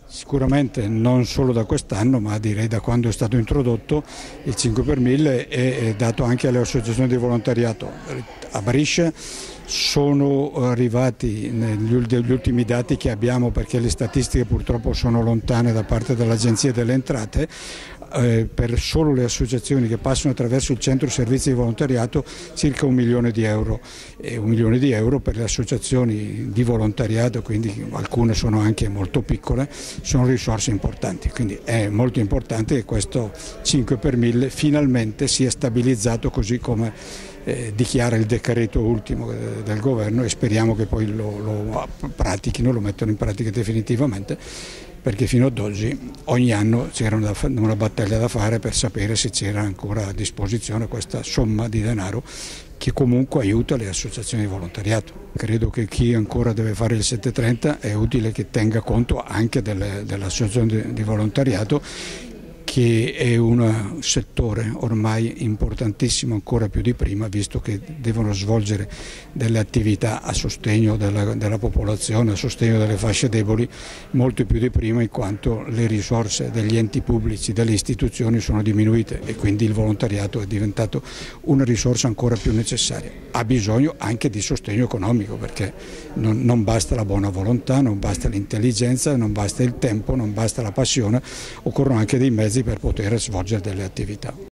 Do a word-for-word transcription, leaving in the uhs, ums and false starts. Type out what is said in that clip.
Sicuramente non solo da quest'anno, ma direi da quando è stato introdotto il cinque per mille è dato anche alle associazioni di volontariato. A Brescia sono arrivati negli ultimi dati che abbiamo, perché le statistiche purtroppo sono lontane da parte dell'Agenzia delle Entrate, eh, per solo le associazioni che passano attraverso il centro servizi di volontariato circa un milione di euro, e un milione di euro per le associazioni di volontariato, quindi alcune sono anche molto piccole, sono risorse importanti, quindi è molto importante che questo cinque per mille finalmente sia stabilizzato così come eh, dichiara il decreto ultimo eh, del governo, e speriamo che poi lo, lo pratichino, lo mettano in pratica definitivamente, perché fino ad oggi ogni anno c'era una, una battaglia da fare per sapere se c'era ancora a disposizione questa somma di denaro che comunque aiuta le associazioni di volontariato. Credo che chi ancora deve fare il settecentotrenta è utile che tenga conto anche delle, delle associazioni di, di volontariato, che è un settore ormai importantissimo, ancora più di prima, visto che devono svolgere delle attività a sostegno della, della popolazione, a sostegno delle fasce deboli, molto più di prima, in quanto le risorse degli enti pubblici, delle istituzioni sono diminuite, e quindi il volontariato è diventato una risorsa ancora più necessaria. Ha bisogno anche di sostegno economico, perché non, non basta la buona volontà, non basta l'intelligenza, non basta il tempo, non basta la passione, occorrono anche dei mezzi per poter svolgere delle attività.